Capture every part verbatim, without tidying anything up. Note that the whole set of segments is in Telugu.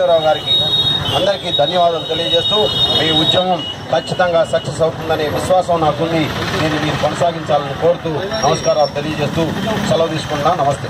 కేశవరావు గారికి అందరికీ ధన్యవాదాలు తెలియజేస్తూ మీ ఉద్యమం ఖచ్చితంగా సక్సెస్ అవుతుందనే విశ్వాసం నాకుంది. నేను మీరు కొనసాగించాలని కోరుతూ నమస్కారాలు తెలియజేస్తూ సెలవు తీసుకుంటున్నా. నమస్తే.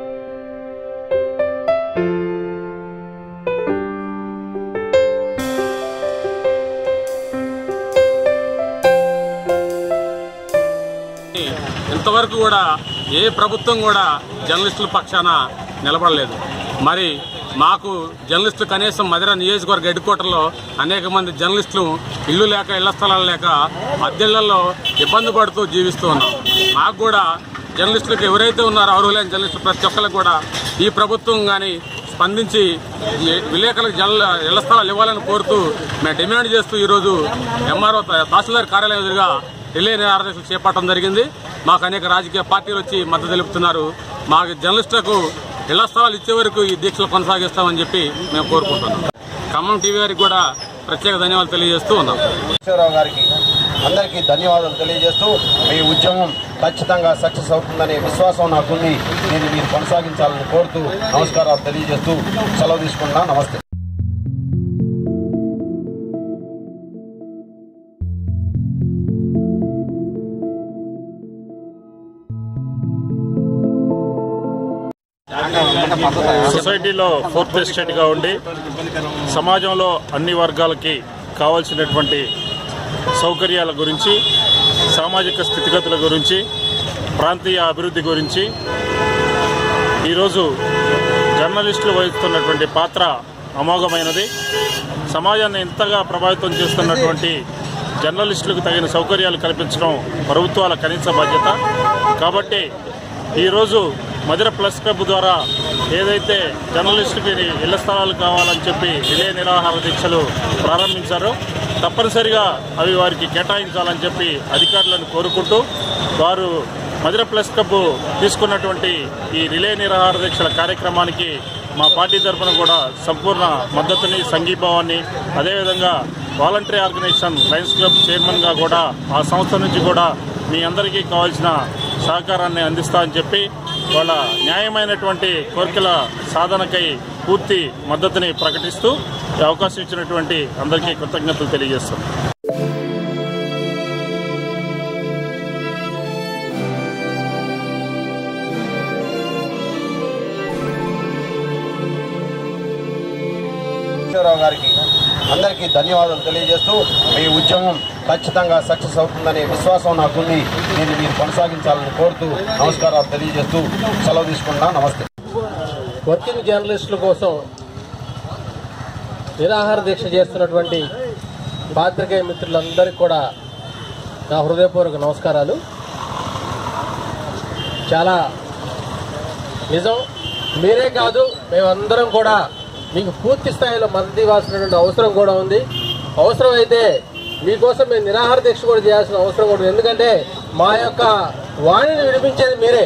ఇంతవరకు కూడా ఏ ప్రభుత్వం కూడా జర్నలిస్టుల పక్షాన నిలబడలేదు. మరి మాకు జర్నలిస్టులు కనీసం మధిర నియోజకవర్గ హెడ్ క్వార్టర్లో అనేక మంది జర్నలిస్టులు ఇల్లు లేక ఇళ్ల స్థలాలు లేక అద్దెళ్లలో ఇబ్బంది పడుతూ జీవిస్తూ ఉన్నాం. మాకు కూడా జర్నలిస్టులకు ఎవరైతే ఉన్నారో అర్హులైన జర్నలిస్టులు ప్రతి ఒక్కరికి కూడా ఈ ప్రభుత్వం కానీ స్పందించి విలేకరులకు జల ఇళ్ల స్థలాలు ఇవ్వాలని కోరుతూ మేము డిమాండ్ చేస్తూ ఈరోజు ఎంఆర్ఓ తహసీల్దార్ కార్యాలయం ఎదురుగా రిలే నిరాహారదీక్షలు చేపట్టడం జరిగింది. మాకు అనేక రాజకీయ పార్టీలు వచ్చి మద్దతు తెలుపుతున్నారు. మాకు జర్నలిస్టులకు ఇళ్ల స్థలాలు ఇచ్చే వరకు ఈ దీక్షలు కొనసాగిస్తామని చెప్పి మేము కోరుకుంటున్నాం. ఖమ్మం టీవీ గారికి కూడా ప్రత్యేక ధన్యవాదాలు తెలియజేస్తూ ఉన్నాం. కేశవరావు గారికి అందరికీ ధన్యవాదాలు తెలియజేస్తూ మీ ఉద్యమం ఖచ్చితంగా సక్సెస్ అవుతుందనే విశ్వాసం నాకుంది. నేను మీరు కొనసాగించాలని కోరుతూ నమస్కారాలు తెలియజేస్తూ సెలవు తీసుకుంటున్నా. నమస్తే. సొసైటీలో ఫోర్త్ ఎస్టేట్గా ఉండి సమాజంలో అన్ని వర్గాలకి కావాల్సినటువంటి సౌకర్యాల గురించి, సామాజిక స్థితిగతుల గురించి, ప్రాంతీయ అభివృద్ధి గురించి ఈరోజు జర్నలిస్టులు వహిస్తున్నటువంటి పాత్ర అమోఘమైనది. సమాజాన్ని ఎంతగా ప్రభావితం చేస్తున్నటువంటి జర్నలిస్టులకు తగిన సౌకర్యాలు కల్పించడం ప్రభుత్వాల కనీస బాధ్యత. కాబట్టి ఈరోజు మధిర ప్లస్ క్లబ్ ద్వారా ఏదైతే జర్నలిస్టుకి ఇళ్ల స్థలాలు కావాలని చెప్పి రిలే నిరాహార దీక్షలు ప్రారంభించారో తప్పనిసరిగా అవి వారికి కేటాయించాలని చెప్పి అధికారులను కోరుకుంటూ వారు మధిర ప్లస్ క్లబ్ తీసుకున్నటువంటి ఈ రిలే నిరాహార దీక్షల కార్యక్రమానికి మా పార్టీ తరఫున కూడా సంపూర్ణ మద్దతుని, సంఘీభావాన్ని, అదేవిధంగా వాలంటరీ ఆర్గనైజేషన్ లయన్స్ క్లబ్ చైర్మన్గా కూడా ఆ సంస్థ నుంచి కూడా మీ అందరికీ కావాల్సిన సహకారాన్ని అందిస్తా అని చెప్పి వాళ్ళ న్యాయమైనటువంటి కోరికల సాధనకై పూర్తి మద్దతుని ప్రకటిస్తూ అవకాశం ఇచ్చినటువంటి అందరికీ కృతజ్ఞతలు తెలియజేస్తాం. కేశవరావు గారికి అందరికీ ధన్యవాదాలు తెలియజేస్తూ మీ ఉద్యమం ఖచ్చితంగా సక్సెస్ అవుతుందనే విశ్వాసం నాకుంది. నేను మీరు కొనసాగించాలని కోరుతూ నమస్కారాలు తెలియజేస్తూ సెలవు తీసుకుంటున్నా. నమస్తే. వర్కింగ్ జర్నలిస్టుల కోసం నిరాహార దీక్ష చేస్తున్నటువంటి పాత్రికేయ మిత్రులందరికీ కూడా నా హృదయపూర్వక నమస్కారాలు. చాలా నిజం, మీరే కాదు మేమందరం కూడా మీకు పూర్తి స్థాయిలో మద్దతు ఇవ్వాల్సినటువంటి అవసరం కూడా ఉంది. అవసరమైతే మీకోసం మేము నిరాహార దీక్ష కూడా చేయాల్సిన అవసరం కూడా ఉంది. ఎందుకంటే మా యొక్క వాణిని వినిపించేది మీరే,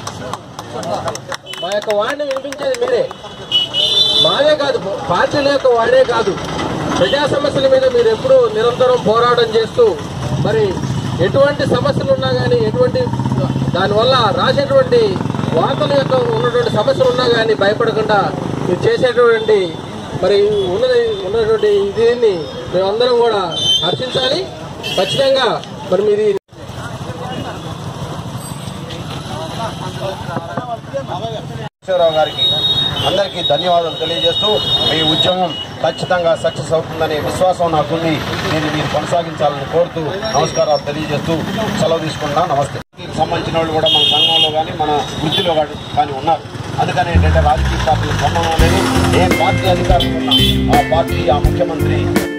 మా యొక్క వాణిని వినిపించేది మీరే. మాదే కాదు, పార్టీల యొక్క వాడే కాదు, ప్రజా సమస్యల మీద మీరు ఎప్పుడూ నిరంతరం పోరాటం చేస్తూ మరి ఎటువంటి సమస్యలు ఉన్నా కానీ, ఎటువంటి దానివల్ల రాసేటువంటి వార్తల యొక్క ఉన్నటువంటి సమస్యలు ఉన్నా కానీ భయపడకుండా మీరు చేసేటువంటి మరి ఉన్నది ఉన్నటువంటి దీన్ని మేమందరం కూడా హర్షించాలి. ఖచ్చితంగా మరి మీది కేశవరావు గారికి అందరికీ ధన్యవాదాలు తెలియజేస్తూ మీ ఉద్యమం ఖచ్చితంగా సక్సెస్ అవుతుందనే విశ్వాసం నాకుంది. నేను మీరు కొనసాగించాలని కోరుతూ నమస్కారాలు తెలియజేస్తూ సెలవు తీసుకుంటున్నా. నమస్తే. సంబంధించిన వాళ్ళు కూడా మన సంఘంలో కానీ మన వృత్తిలో కానీ ఉన్నారు. అందుకని ఏంటంటే రాజకీయ పార్టీలకు సంబంధం లేదు. ఏ పార్టీ అధికారులు ఉన్నా ఆ పార్టీ, ఆ ముఖ్యమంత్రి